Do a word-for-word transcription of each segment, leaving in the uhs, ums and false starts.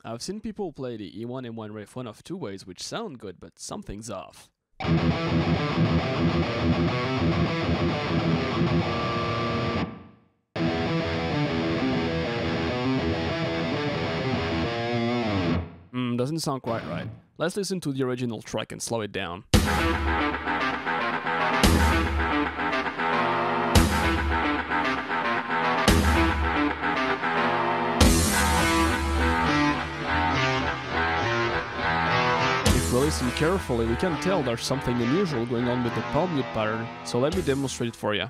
I've seen people play the E one M one riff one of two ways which sound good, but something's off. Hmm, doesn't sound quite right. Let's listen to the original track and slow it down. If we listen carefully, we can tell there's something unusual going on with the palm mute pattern, so let me demonstrate it for you.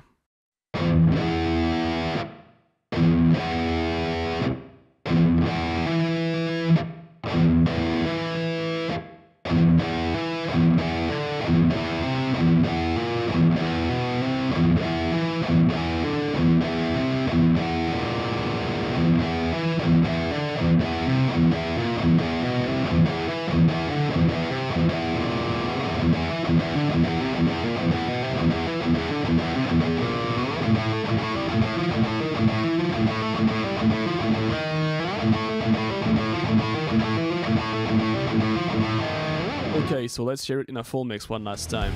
Okay, so let's hear it in a full mix one last time.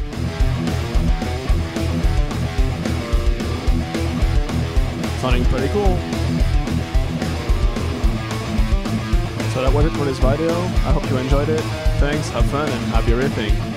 Sounding pretty cool. So that was it for this video. I hope you enjoyed it. Thanks, have fun, and happy riffing.